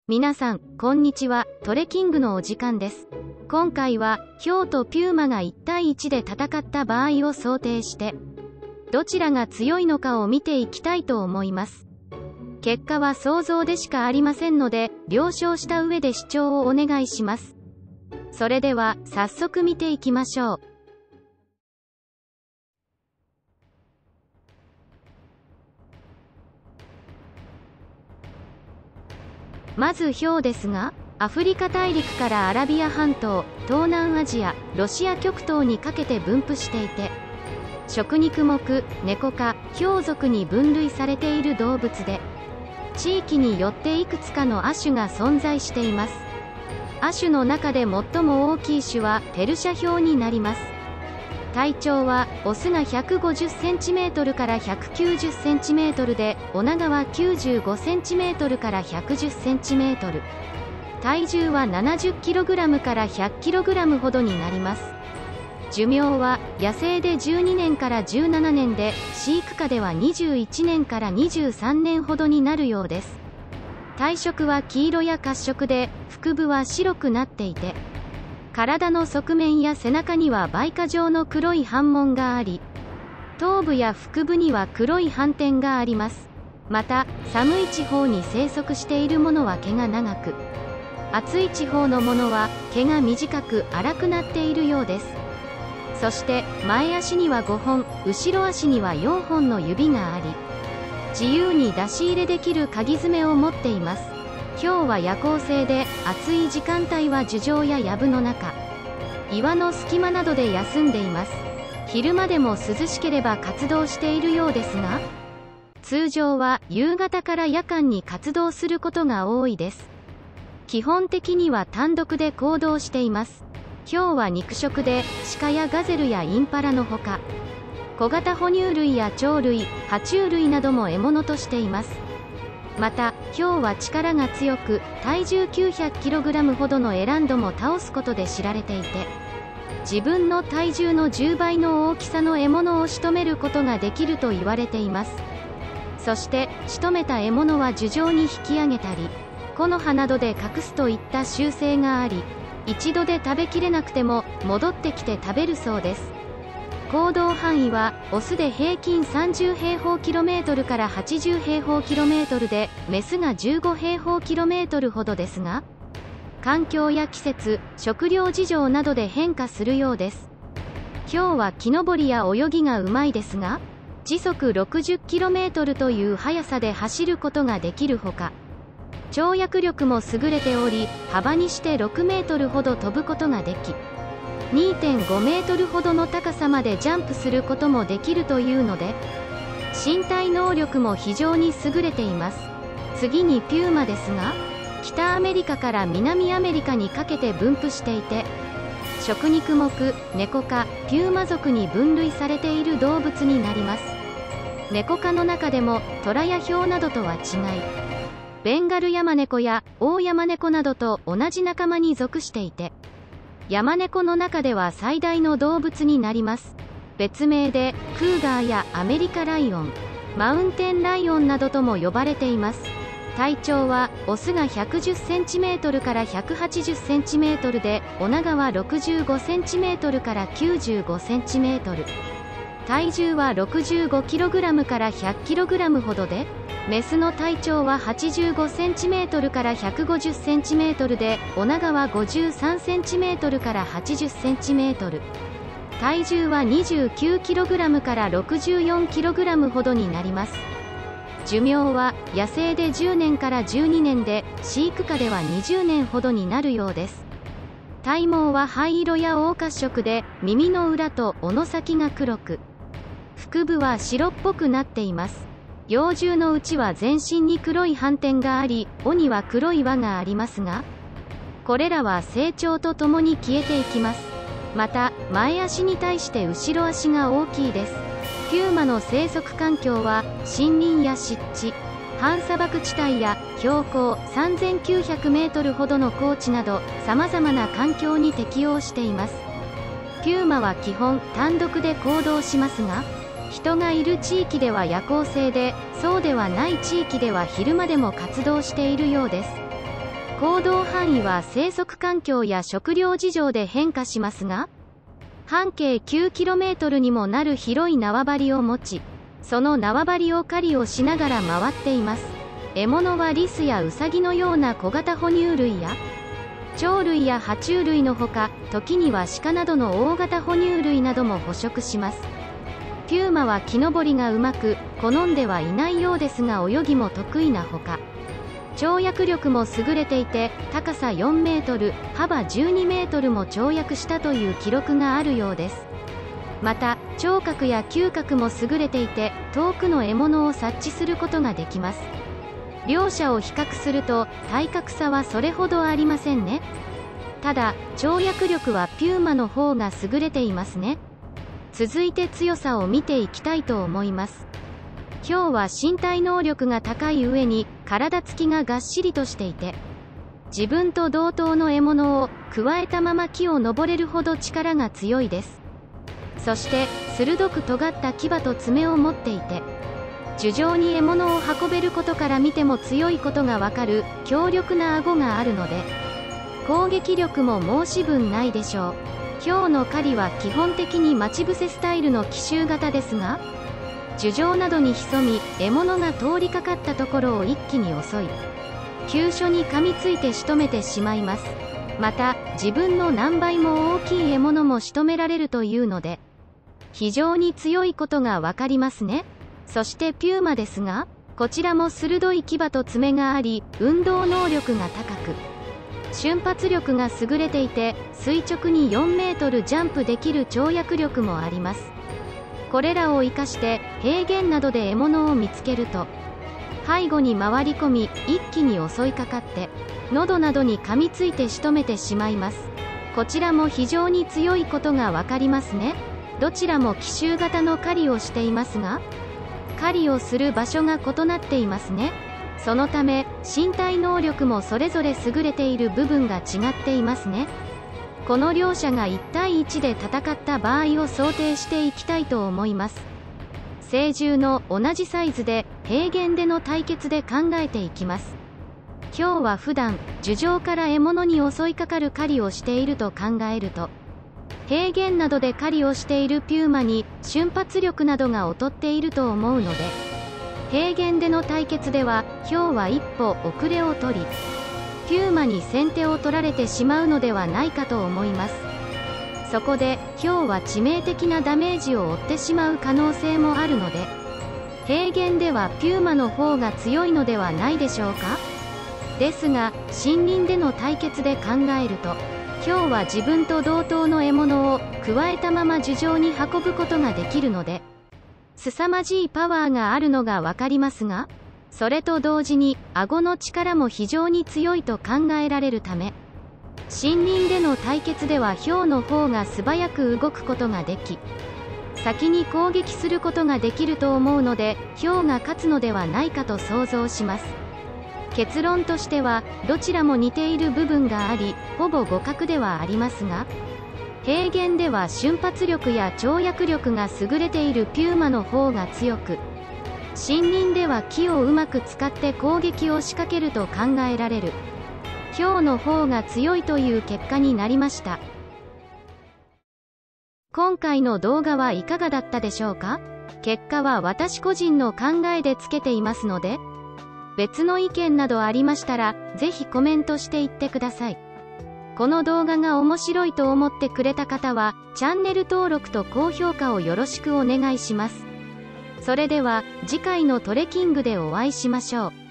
皆さん、こんにちは。トレキングのお時間です。今回は、ヒョウとピューマが1対1で戦った場合を想定して、どちらが強いのかを見ていきたいと思います。結果は想像でしかありませんので、了承した上で視聴をお願いします。それでは、早速見ていきましょう。まずヒョウですが、アフリカ大陸からアラビア半島、東南アジア、ロシア極東にかけて分布していて、食肉目、ネコ科、ヒョウ属に分類されている動物で、地域によっていくつかの亜種が存在しています。亜種の中で最も大きい種はペルシャヒョウになります。体長はオスが 150cm から 190cm で、オナガは 95cm から 110cm。体重は 70kg から 100kg ほどになります。寿命は野生で12年から17年で、飼育下では21年から23年ほどになるようです。体色は黄色や褐色で、腹部は白くなっていて、体の側面や背中には梅花状の黒い斑紋があり、頭部や腹部には黒い斑点があります。また、寒い地方に生息しているものは毛が長く、暑い地方のものは毛が短く粗くなっているようです。そして、前足には5本、後ろ足には4本の指があり、自由に出し入れできる鍵爪を持っています。ヒョウは夜行性で、暑い時間帯は樹上や藪の中、岩の隙間などで休んでいます。昼間でも涼しければ活動しているようですが、通常は夕方から夜間に活動することが多いです。基本的には単独で行動しています。ヒョウは肉食で、鹿やガゼルやインパラのほか、小型哺乳類や鳥類、爬虫類なども獲物としています。また、ヒョウは力が強く、体重 900kg ほどのエランドも倒すことで知られていて、自分の体重の10倍の大きさの獲物を仕留めることができると言われています。そして、仕留めた獲物は樹上に引き上げたり、木の葉などで隠すといった習性があり、一度で食べきれなくても、戻ってきて食べるそうです。行動範囲は、オスで平均30平方キロメートルから80平方キロメートルで、メスが15平方キロメートルほどですが、環境や季節、食料事情などで変化するようです。ヒョウは木登りや泳ぎがうまいですが、時速 60km という速さで走ることができるほか、跳躍力も優れており、幅にして6メートルほど飛ぶことができ、2.5 メートルほどの高さまでジャンプすることもできるというので、身体能力も非常に優れています。次にピューマですが、北アメリカから南アメリカにかけて分布していて、食肉目、ネコ科、ピューマ属に分類されている動物になります。ネコ科の中でもトラやヒョウなどとは違い、ベンガルヤマネコやオオヤマネコなどと同じ仲間に属していて、ヤマネコの中では最大の動物になります。別名でクーガーやアメリカライオン、マウンテンライオンなどとも呼ばれています。体長はオスが 110cm から 180cm で、オナガは 65cm から 95cm。体重は 65kg から 100kg ほどで、メスの体長は 85cm から 150cm で、オナガは 53cm から 80cm。体重は 29kg から 64kg ほどになります。寿命は野生で10年から12年で、飼育下では20年ほどになるようです。体毛は灰色や黄褐色で、耳の裏と尾の先が黒く、腹部は白っぽくなっています。幼獣のうちは全身に黒い斑点があり、尾には黒い輪がありますが、これらは成長とともに消えていきます。また、前足に対して後ろ足が大きいです。ピューマの生息環境は、森林や湿地、半砂漠地帯や標高 3900 メートルほどの高地など、様々な環境に適応しています。ピューマは基本単独で行動しますが、人がいる地域では夜行性で、そうではない地域では昼間でも活動しているようです。 行動範囲は生息環境や食料事情で変化しますが、半径 9km にもなる広い縄張りを持ち、その縄張りを狩りをしながら回っています。獲物はリスやウサギのような小型哺乳類や鳥類や爬虫類のほか、時には鹿などの大型哺乳類なども捕食します。ピューマは木登りがうまく、好んではいないようですが泳ぎも得意なほか、跳躍力も優れていて、高さ4メートル、幅12メートルも跳躍したという記録があるようです。また、聴覚や嗅覚も優れていて、遠くの獲物を察知することができます。両者を比較すると、体格差はそれほどありませんね。ただ、跳躍力はピューマの方が優れていますね。続いて強さを見ていきたいと思います。ヒョウは身体能力が高い上に、体つきががっしりとしていて、自分と同等の獲物をくわえたまま木を登れるほど力が強いです。そして、鋭く尖った牙と爪を持っていて、樹上に獲物を運べることから見ても強いことがわかる強力な顎があるので、攻撃力も申し分ないでしょう。ヒョウの狩りは基本的に待ち伏せスタイルの奇襲型ですが、樹上などに潜み、獲物が通りかかったところを一気に襲い、急所に噛みついて仕留めてしまいます。また、自分の何倍も大きい獲物も仕留められるというので、非常に強いことがわかりますね。そしてピューマですが、こちらも鋭い牙と爪があり、運動能力が高く、瞬発力が優れていて、垂直に4メートルジャンプできる跳躍力もあります。これらを生かして平原などで獲物を見つけると、背後に回り込み、一気に襲いかかって喉などに噛みついて仕留めてしまいます。こちらも非常に強いことがわかりますね。どちらも奇襲型の狩りをしていますが、狩りをする場所が異なっていますね。そのため身体能力もそれぞれ優れている部分が違っていますね。この両者が1対1で戦った場合を想定していきたいと思います。成獣の同じサイズで平原での対決で考えていきます。ヒョウは普段樹上から獲物に襲いかかる狩りをしていると考えると、平原などで狩りをしているピューマに瞬発力などが劣っていると思うので、平原での対決ではヒョウは一歩遅れを取り、ピューマに先手を取られてしまうのではないかと思います。そこでヒョウは致命的なダメージを負ってしまう可能性もあるので、平原ではピューマの方が強いのではないでしょうか。ですが森林での対決で考えると、ヒョウは自分と同等の獲物をくわえたまま樹上に運ぶことができるので、凄まじいパワーがあるのがわかりますが、それと同時に顎の力も非常に強いと考えられるため、森林での対決ではヒョウの方が素早く動くことができ、先に攻撃することができると思うので、ヒョウが勝つのではないかと想像します。結論としてはどちらも似ている部分があり、ほぼ互角ではありますが、平原では瞬発力や跳躍力が優れているピューマの方が強く、森林では木をうまく使って攻撃を仕掛けると考えられるヒョウの方が強いという結果になりました。今回の動画はいかがだったでしょうか。結果は私個人の考えでつけていますので、別の意見などありましたらぜひコメントしていってください。この動画が面白いと思ってくれた方はチャンネル登録と高評価をよろしくお願いします。それでは次回のトレキングでお会いしましょう。